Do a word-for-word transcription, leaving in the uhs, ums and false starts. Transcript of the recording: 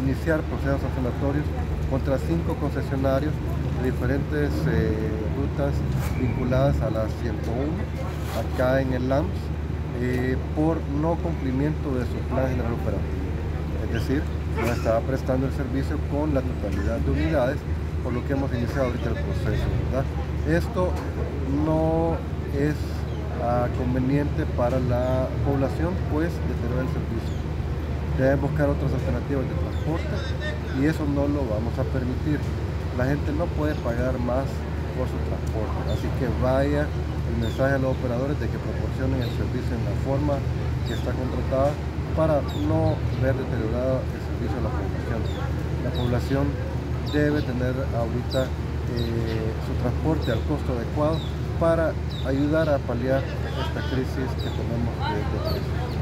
iniciar procesos sancionatorios contra cinco concesionarios de diferentes eh, rutas vinculadas a la ciento uno, acá en el L A M S, eh, por no cumplimiento de su plan general operativo. Es decir, no estaba prestando el servicio con la totalidad de unidades, por lo que hemos iniciado ahorita el proceso, ¿verdad? Esto no es uh, conveniente para la población, pues deteriora el servicio. Deben buscar otras alternativas de transporte y eso no lo vamos a permitir. La gente no puede pagar más por su transporte, así que vaya el mensaje a los operadores de que proporcionen el servicio en la forma que está contratada para no ver deteriorado el servicio a la población. La población debe tener ahorita eh, su transporte al costo adecuado para ayudar a paliar esta crisis que tenemos de, de precios.